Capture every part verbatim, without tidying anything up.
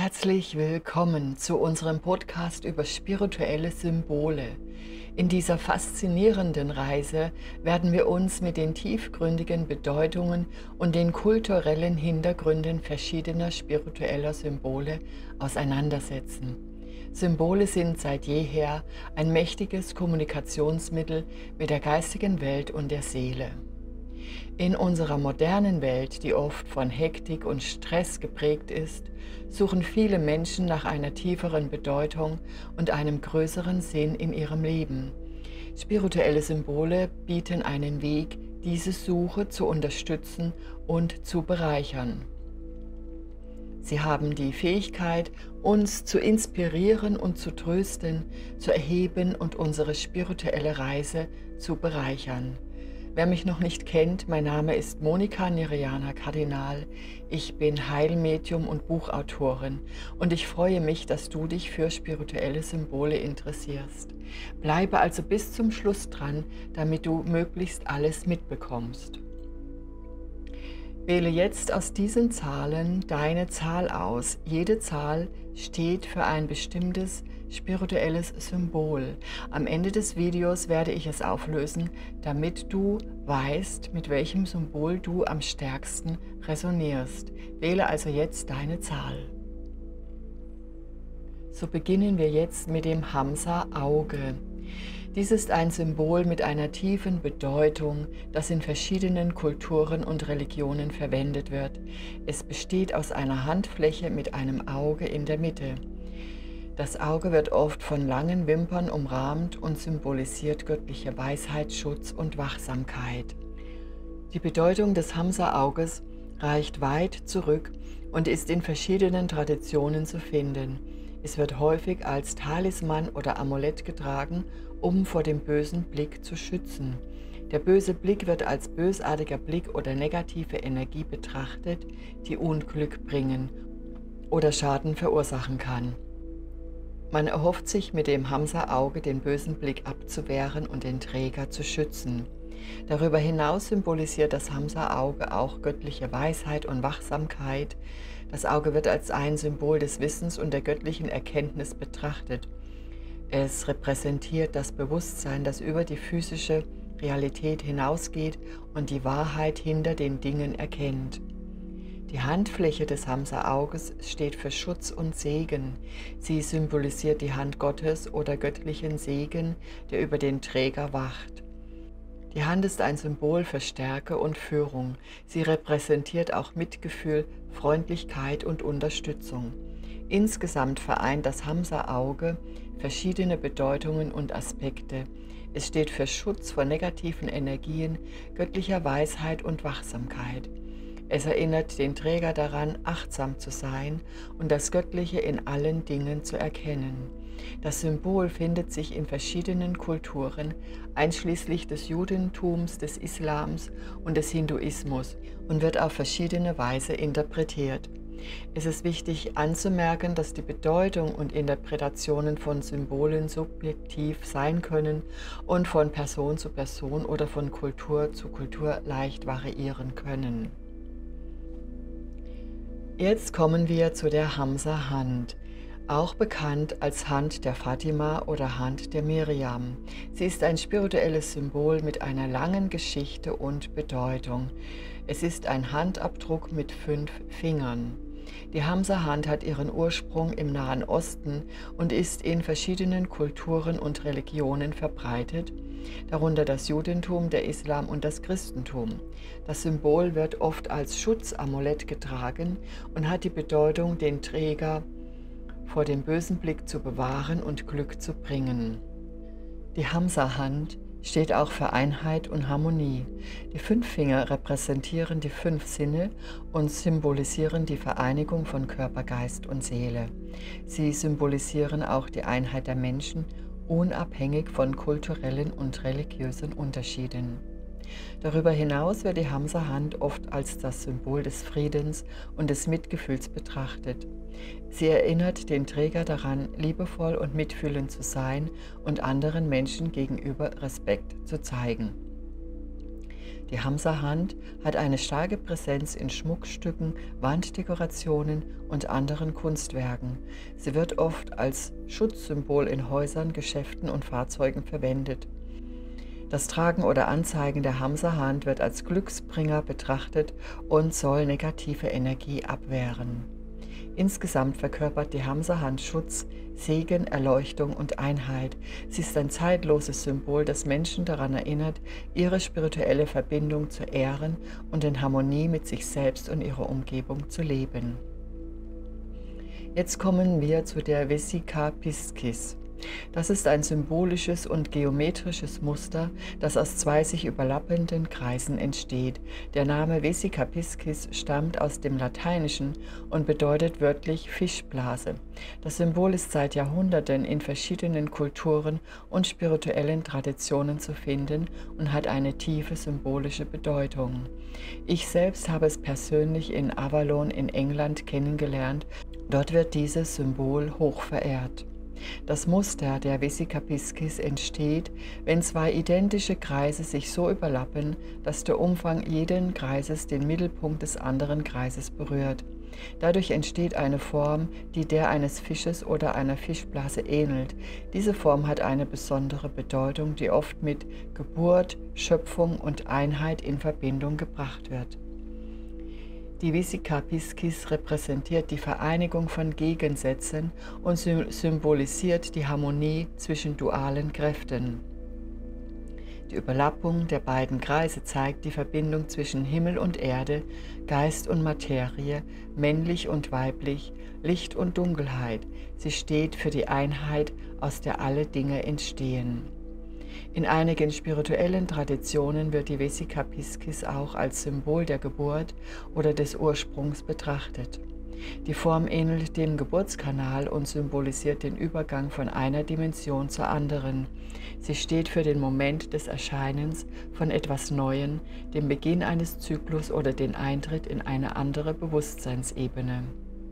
Herzlich willkommen zu unserem Podcast über spirituelle Symbole. In dieser faszinierenden Reise werden wir uns mit den tiefgründigen Bedeutungen und den kulturellen Hintergründen verschiedener spiritueller Symbole auseinandersetzen. Symbole sind seit jeher ein mächtiges Kommunikationsmittel mit der geistigen Welt und der Seele. In unserer modernen Welt, die oft von Hektik und Stress geprägt ist, suchen viele Menschen nach einer tieferen Bedeutung und einem größeren Sinn in ihrem Leben. Spirituelle Symbole bieten einen Weg, diese Suche zu unterstützen und zu bereichern. Sie haben die Fähigkeit, uns zu inspirieren und zu trösten, zu erheben und unsere spirituelle Reise zu bereichern. Wer mich noch nicht kennt, mein Name ist Monika Neriana Kardinal. Ich bin Heilmedium und Buchautorin und ich freue mich, dass du dich für spirituelle Symbole interessierst. Bleibe also bis zum Schluss dran, damit du möglichst alles mitbekommst. Wähle jetzt aus diesen Zahlen deine Zahl aus. Jede Zahl steht für ein bestimmtes spirituelles Symbol. Am Ende des Videos werde ich es auflösen, damit du weißt, mit welchem Symbol du am stärksten resonierst. Wähle also jetzt deine Zahl. So beginnen wir jetzt mit dem Hamsa-Auge. Dies ist ein Symbol mit einer tiefen Bedeutung, das in verschiedenen Kulturen und Religionen verwendet wird. Es besteht aus einer Handfläche mit einem Auge in der Mitte. Das Auge wird oft von langen Wimpern umrahmt und symbolisiert göttliche Weisheit, Schutz und Wachsamkeit. Die Bedeutung des Hamsa-Auges reicht weit zurück und ist in verschiedenen Traditionen zu finden. Es wird häufig als Talisman oder Amulett getragen, um vor dem bösen Blick zu schützen. Der böse Blick wird als bösartiger Blick oder negative Energie betrachtet, die Unglück bringen oder Schaden verursachen kann. Man erhofft sich mit dem Hamsa-Auge den bösen Blick abzuwehren und den Träger zu schützen. Darüber hinaus symbolisiert das Hamsa-Auge auch göttliche Weisheit und Wachsamkeit. Das Auge wird als ein Symbol des Wissens und der göttlichen Erkenntnis betrachtet. Es repräsentiert das Bewusstsein, das über die physische Realität hinausgeht und die Wahrheit hinter den Dingen erkennt. Die Handfläche des Hamsa-Auges steht für Schutz und Segen. Sie symbolisiert die Hand Gottes oder göttlichen Segen, der über den Träger wacht. Die Hand ist ein Symbol für Stärke und Führung. Sie repräsentiert auch Mitgefühl, Freundlichkeit und Unterstützung. Insgesamt vereint das Hamsa-Auge verschiedene Bedeutungen und Aspekte. Es steht für Schutz vor negativen Energien, göttlicher Weisheit und Wachsamkeit. Es erinnert den Träger daran, achtsam zu sein und das Göttliche in allen Dingen zu erkennen. Das Symbol findet sich in verschiedenen Kulturen, einschließlich des Judentums, des Islams und des Hinduismus und wird auf verschiedene Weise interpretiert. Es ist wichtig anzumerken, dass die Bedeutung und Interpretationen von Symbolen subjektiv sein können und von Person zu Person oder von Kultur zu Kultur leicht variieren können. Jetzt kommen wir zu der Hamsa-Hand, auch bekannt als Hand der Fatima oder Hand der Miriam. Sie ist ein spirituelles Symbol mit einer langen Geschichte und Bedeutung. Es ist ein Handabdruck mit fünf Fingern. Die Hamsa-Hand hat ihren Ursprung im Nahen Osten und ist in verschiedenen Kulturen und Religionen verbreitet, darunter das Judentum, der Islam und das Christentum. Das Symbol wird oft als Schutzamulett getragen und hat die Bedeutung, den Träger vor dem bösen Blick zu bewahren und Glück zu bringen. Die Hamsa-Hand steht auch für Einheit und Harmonie. Die fünf Finger repräsentieren die fünf Sinne und symbolisieren die Vereinigung von Körper, Geist und Seele. Sie symbolisieren auch die Einheit der Menschen, unabhängig von kulturellen und religiösen Unterschieden. Darüber hinaus wird die Hamsa-Hand oft als das Symbol des Friedens und des Mitgefühls betrachtet. Sie erinnert den Träger daran, liebevoll und mitfühlend zu sein und anderen Menschen gegenüber Respekt zu zeigen. Die Hamsa-Hand hat eine starke Präsenz in Schmuckstücken, Wanddekorationen und anderen Kunstwerken. Sie wird oft als Schutzsymbol in Häusern, Geschäften und Fahrzeugen verwendet. Das Tragen oder Anzeigen der Hamsa-Hand wird als Glücksbringer betrachtet und soll negative Energie abwehren. Insgesamt verkörpert die Hamsa-Hand Schutz, Segen, Erleuchtung und Einheit. Sie ist ein zeitloses Symbol, das Menschen daran erinnert, ihre spirituelle Verbindung zu ehren und in Harmonie mit sich selbst und ihrer Umgebung zu leben. Jetzt kommen wir zu der Vesica Piscis. Das ist ein symbolisches und geometrisches Muster, das aus zwei sich überlappenden Kreisen entsteht. Der Name Vesica Piscis stammt aus dem Lateinischen und bedeutet wörtlich Fischblase. Das Symbol ist seit Jahrhunderten in verschiedenen Kulturen und spirituellen Traditionen zu finden und hat eine tiefe symbolische Bedeutung. Ich selbst habe es persönlich in Avalon in England kennengelernt. Dort wird dieses Symbol hoch verehrt. Das Muster der Vesica Piscis entsteht, wenn zwei identische Kreise sich so überlappen, dass der Umfang jeden Kreises den Mittelpunkt des anderen Kreises berührt. Dadurch entsteht eine Form, die der eines Fisches oder einer Fischblase ähnelt. Diese Form hat eine besondere Bedeutung, die oft mit Geburt, Schöpfung und Einheit in Verbindung gebracht wird. Die Vesica Piscis repräsentiert die Vereinigung von Gegensätzen und symbolisiert die Harmonie zwischen dualen Kräften. Die Überlappung der beiden Kreise zeigt die Verbindung zwischen Himmel und Erde, Geist und Materie, männlich und weiblich, Licht und Dunkelheit. Sie steht für die Einheit, aus der alle Dinge entstehen. In einigen spirituellen Traditionen wird die Vesica Piscis auch als Symbol der Geburt oder des Ursprungs betrachtet. Die Form ähnelt dem Geburtskanal und symbolisiert den Übergang von einer Dimension zur anderen. Sie steht für den Moment des Erscheinens von etwas Neuem, dem Beginn eines Zyklus oder den Eintritt in eine andere Bewusstseinsebene.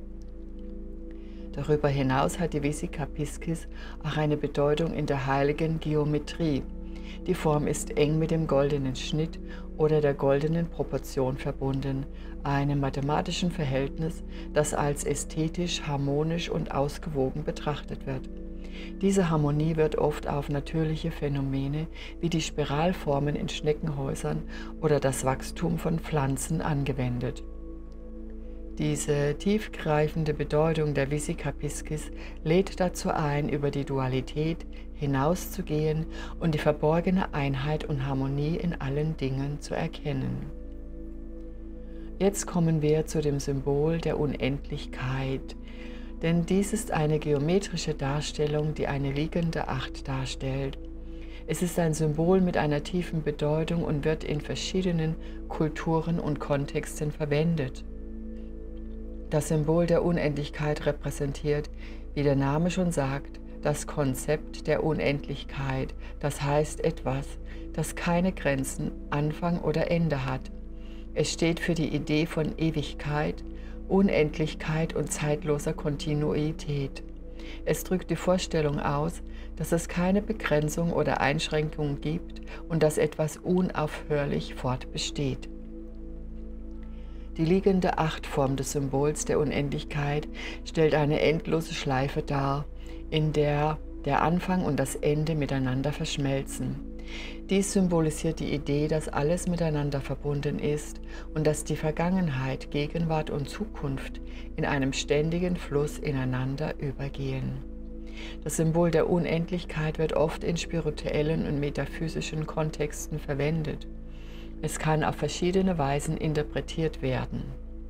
Darüber hinaus hat die Vesica Piscis auch eine Bedeutung in der heiligen Geometrie. Die Form ist eng mit dem goldenen Schnitt oder der goldenen Proportion verbunden, einem mathematischen Verhältnis, das als ästhetisch, harmonisch und ausgewogen betrachtet wird. Diese Harmonie wird oft auf natürliche Phänomene wie die Spiralformen in Schneckenhäusern oder das Wachstum von Pflanzen angewendet. Diese tiefgreifende Bedeutung der Vesica Piscis lädt dazu ein, über die Dualität hinauszugehen und die verborgene Einheit und Harmonie in allen Dingen zu erkennen. Jetzt kommen wir zu dem Symbol der Unendlichkeit, denn dies ist eine geometrische Darstellung, die eine liegende Acht darstellt. Es ist ein Symbol mit einer tiefen Bedeutung und wird in verschiedenen Kulturen und Kontexten verwendet. Das Symbol der Unendlichkeit repräsentiert, wie der Name schon sagt, das Konzept der Unendlichkeit, das heißt etwas, das keine Grenzen, Anfang oder Ende hat. Es steht für die Idee von Ewigkeit, Unendlichkeit und zeitloser Kontinuität. Es drückt die Vorstellung aus, dass es keine Begrenzung oder Einschränkung gibt und dass etwas unaufhörlich fortbesteht. Die liegende Achtform des Symbols der Unendlichkeit stellt eine endlose Schleife dar, in der der Anfang und das Ende miteinander verschmelzen. Dies symbolisiert die Idee, dass alles miteinander verbunden ist und dass die Vergangenheit, Gegenwart und Zukunft in einem ständigen Fluss ineinander übergehen. Das Symbol der Unendlichkeit wird oft in spirituellen und metaphysischen Kontexten verwendet. Es kann auf verschiedene Weisen interpretiert werden.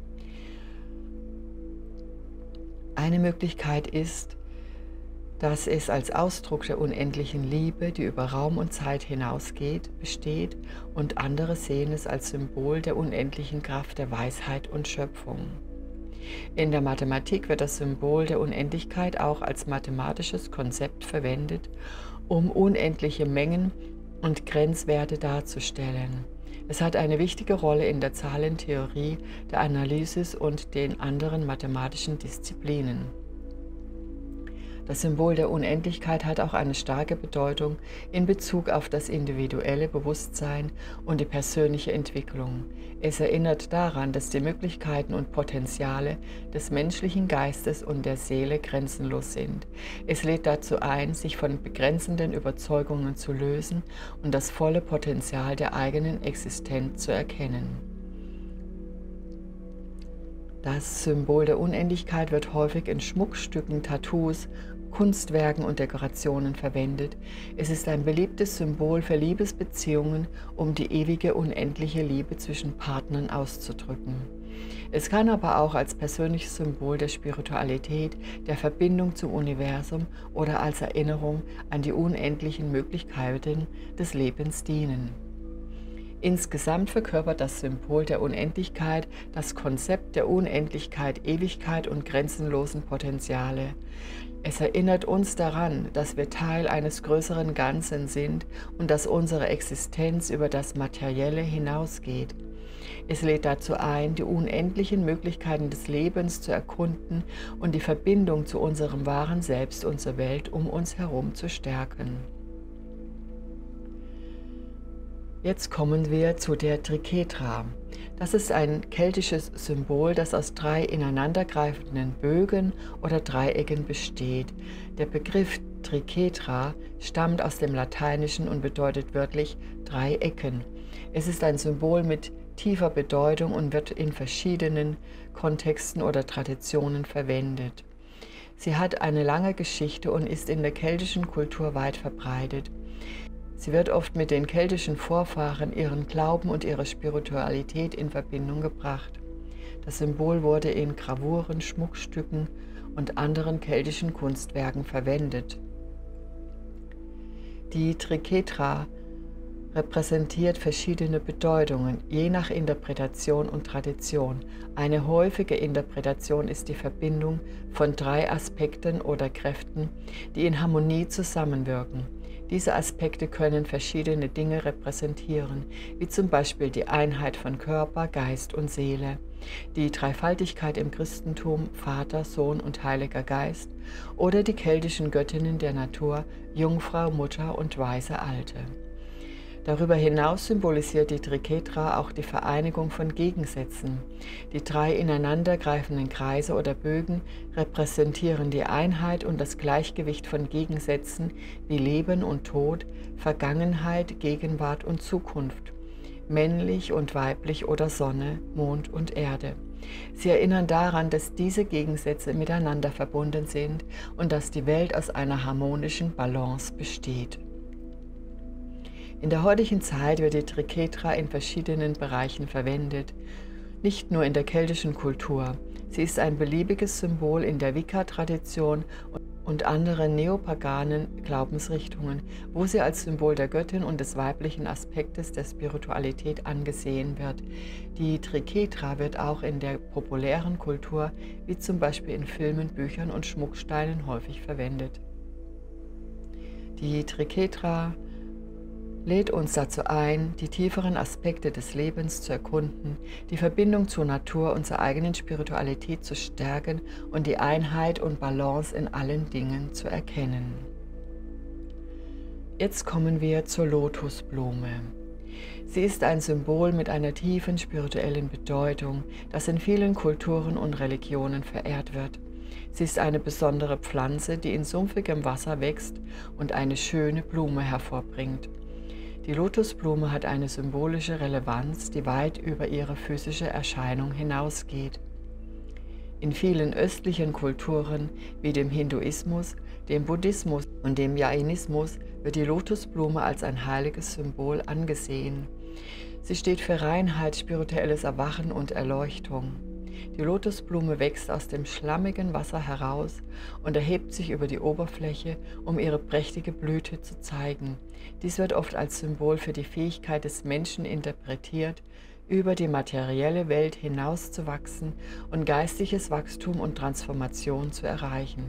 Eine Möglichkeit ist, dass es als Ausdruck der unendlichen Liebe, die über Raum und Zeit hinausgeht, besteht, und andere sehen es als Symbol der unendlichen Kraft der Weisheit und Schöpfung. In der Mathematik wird das Symbol der Unendlichkeit auch als mathematisches Konzept verwendet, um unendliche Mengen und Grenzwerte darzustellen. Es hat eine wichtige Rolle in der Zahlentheorie, der Analysis und den anderen mathematischen Disziplinen. Das Symbol der Unendlichkeit hat auch eine starke Bedeutung in Bezug auf das individuelle Bewusstsein und die persönliche Entwicklung. Es erinnert daran, dass die Möglichkeiten und Potenziale des menschlichen Geistes und der Seele grenzenlos sind. Es lädt dazu ein, sich von begrenzenden Überzeugungen zu lösen und das volle Potenzial der eigenen Existenz zu erkennen. Das Symbol der Unendlichkeit wird häufig in Schmuckstücken, Tattoos, Kunstwerken und Dekorationen verwendet. Es ist ein beliebtes Symbol für Liebesbeziehungen, um die ewige, unendliche Liebe zwischen Partnern auszudrücken. Es kann aber auch als persönliches Symbol der Spiritualität, der Verbindung zum Universum oder als Erinnerung an die unendlichen Möglichkeiten des Lebens dienen. Insgesamt verkörpert das Symbol der Unendlichkeit das Konzept der Unendlichkeit, Ewigkeit und grenzenlosen Potenziale. Es erinnert uns daran, dass wir Teil eines größeren Ganzen sind und dass unsere Existenz über das Materielle hinausgeht. Es lädt dazu ein, die unendlichen Möglichkeiten des Lebens zu erkunden und die Verbindung zu unserem wahren Selbst und zur Welt um uns herum zu stärken. Jetzt kommen wir zu der Triketra. Das ist ein keltisches Symbol, das aus drei ineinandergreifenden Bögen oder Dreiecken besteht. Der Begriff Triketra stammt aus dem Lateinischen und bedeutet wörtlich drei Ecken. Es ist ein Symbol mit tiefer Bedeutung und wird in verschiedenen Kontexten oder Traditionen verwendet. Sie hat eine lange Geschichte und ist in der keltischen Kultur weit verbreitet. Sie wird oft mit den keltischen Vorfahren, ihren Glauben und ihre Spiritualität in Verbindung gebracht. Das Symbol wurde in Gravuren, Schmuckstücken und anderen keltischen Kunstwerken verwendet. Die Triketra repräsentiert verschiedene Bedeutungen, je nach Interpretation und Tradition. Eine häufige Interpretation ist die Verbindung von drei Aspekten oder Kräften, die in Harmonie zusammenwirken. Diese Aspekte können verschiedene Dinge repräsentieren, wie zum Beispiel die Einheit von Körper, Geist und Seele, die Dreifaltigkeit im Christentum, Vater, Sohn und Heiliger Geist, oder die keltischen Göttinnen der Natur, Jungfrau, Mutter und weise Alte. Darüber hinaus symbolisiert die Triketra auch die Vereinigung von Gegensätzen. Die drei ineinandergreifenden Kreise oder Bögen repräsentieren die Einheit und das Gleichgewicht von Gegensätzen wie Leben und Tod, Vergangenheit, Gegenwart und Zukunft, männlich und weiblich oder Sonne, Mond und Erde. Sie erinnern daran, dass diese Gegensätze miteinander verbunden sind und dass die Welt aus einer harmonischen Balance besteht. In der heutigen Zeit wird die Triketra in verschiedenen Bereichen verwendet, nicht nur in der keltischen Kultur. Sie ist ein beliebiges Symbol in der Wicca-Tradition und anderen neopaganen Glaubensrichtungen, wo sie als Symbol der Göttin und des weiblichen Aspektes der Spiritualität angesehen wird. Die Triketra wird auch in der populären Kultur, wie zum Beispiel in Filmen, Büchern und Schmucksteinen, häufig verwendet. Die Triketra lädt uns dazu ein, die tieferen Aspekte des Lebens zu erkunden, die Verbindung zur Natur und zur eigenen Spiritualität zu stärken und die Einheit und Balance in allen Dingen zu erkennen. Jetzt kommen wir zur Lotusblume. Sie ist ein Symbol mit einer tiefen spirituellen Bedeutung, das in vielen Kulturen und Religionen verehrt wird. Sie ist eine besondere Pflanze, die in sumpfigem Wasser wächst und eine schöne Blume hervorbringt. Die Lotusblume hat eine symbolische Relevanz, die weit über ihre physische Erscheinung hinausgeht. In vielen östlichen Kulturen wie dem Hinduismus, dem Buddhismus und dem Jainismus wird die Lotusblume als ein heiliges Symbol angesehen. Sie steht für Reinheit, spirituelles Erwachen und Erleuchtung. Die Lotusblume wächst aus dem schlammigen Wasser heraus und erhebt sich über die Oberfläche, um ihre prächtige Blüte zu zeigen. Dies wird oft als Symbol für die Fähigkeit des Menschen interpretiert, über die materielle Welt hinauszuwachsen und geistiges Wachstum und Transformation zu erreichen.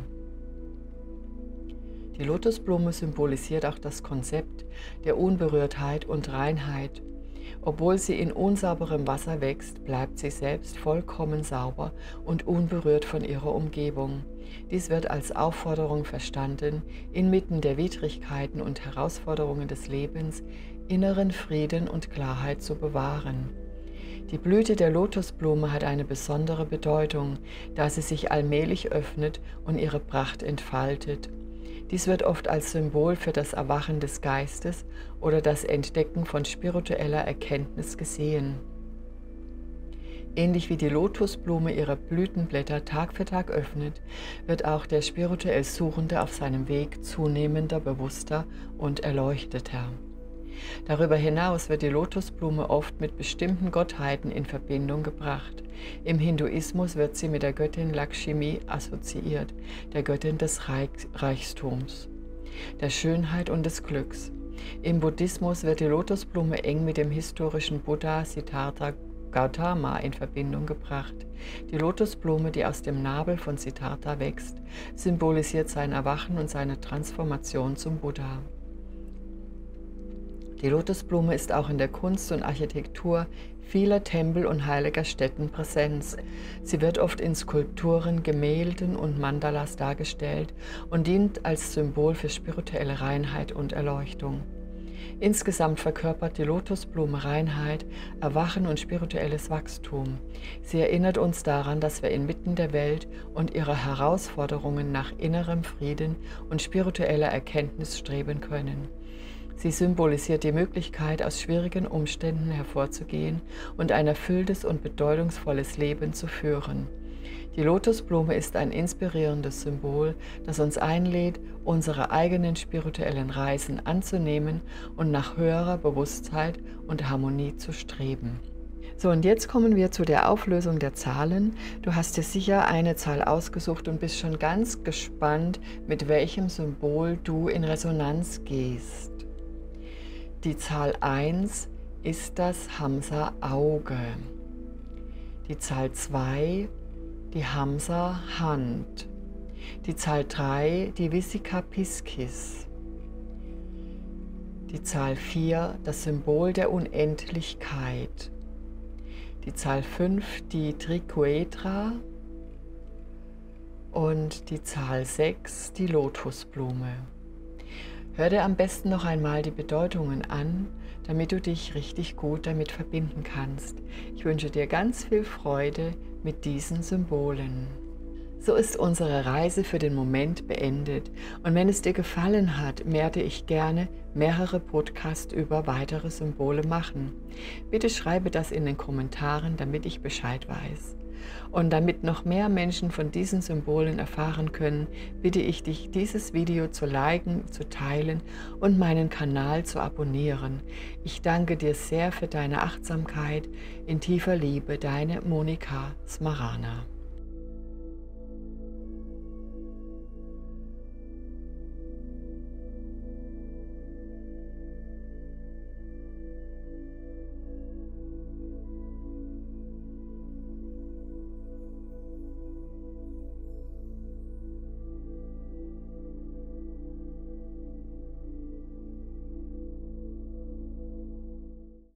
Die Lotusblume symbolisiert auch das Konzept der Unberührtheit und Reinheit. Obwohl sie in unsauberem Wasser wächst, bleibt sie selbst vollkommen sauber und unberührt von ihrer Umgebung. Dies wird als Aufforderung verstanden, inmitten der Widrigkeiten und Herausforderungen des Lebens inneren Frieden und Klarheit zu bewahren. Die Blüte der Lotusblume hat eine besondere Bedeutung, da sie sich allmählich öffnet und ihre Pracht entfaltet. Dies wird oft als Symbol für das Erwachen des Geistes oder das Entdecken von spiritueller Erkenntnis gesehen. Ähnlich wie die Lotusblume ihre Blütenblätter Tag für Tag öffnet, wird auch der spirituell Suchende auf seinem Weg zunehmender, bewusster und erleuchteter. Darüber hinaus wird die Lotusblume oft mit bestimmten Gottheiten in Verbindung gebracht. Im Hinduismus wird sie mit der Göttin Lakshmi assoziiert, der Göttin des Reichtums, der Schönheit und des Glücks. Im Buddhismus wird die Lotusblume eng mit dem historischen Buddha Siddhartha Gautama in Verbindung gebracht. Die Lotusblume, die aus dem Nabel von Siddhartha wächst, symbolisiert sein Erwachen und seine Transformation zum Buddha. Die Lotusblume ist auch in der Kunst und Architektur vieler Tempel und heiliger Stätten Präsenz. Sie wird oft in Skulpturen, Gemälden und Mandalas dargestellt und dient als Symbol für spirituelle Reinheit und Erleuchtung. Insgesamt verkörpert die Lotusblume Reinheit, Erwachen und spirituelles Wachstum. Sie erinnert uns daran, dass wir inmitten der Welt und ihrer Herausforderungen nach innerem Frieden und spiritueller Erkenntnis streben können. Sie symbolisiert die Möglichkeit, aus schwierigen Umständen hervorzugehen und ein erfülltes und bedeutungsvolles Leben zu führen. Die Lotusblume ist ein inspirierendes Symbol, das uns einlädt, unsere eigenen spirituellen Reisen anzunehmen und nach höherer Bewusstheit und Harmonie zu streben. So, und jetzt kommen wir zu der Auflösung der Zahlen. Du hast dir sicher eine Zahl ausgesucht und bist schon ganz gespannt, mit welchem Symbol du in Resonanz gehst. Die Zahl eins ist das Hamsa-Auge. Die Zahl zwei, die Hamsa-Hand. Die Zahl drei, die Vesica Piscis. Die Zahl vier, das Symbol der Unendlichkeit. Die Zahl fünf, die Triquetra. Und die Zahl sechs, die Lotusblume. Hör dir am besten noch einmal die Bedeutungen an, damit du dich richtig gut damit verbinden kannst. Ich wünsche dir ganz viel Freude mit diesen Symbolen. So ist unsere Reise für den Moment beendet. Und wenn es dir gefallen hat, werde ich gerne mehrere Podcasts über weitere Symbole machen. Bitte schreibe das in den Kommentaren, damit ich Bescheid weiß. Und damit noch mehr Menschen von diesen Symbolen erfahren können, bitte ich dich, dieses Video zu liken, zu teilen und meinen Kanal zu abonnieren. Ich danke dir sehr für deine Achtsamkeit. In tiefer Liebe, deine Monika Smarana.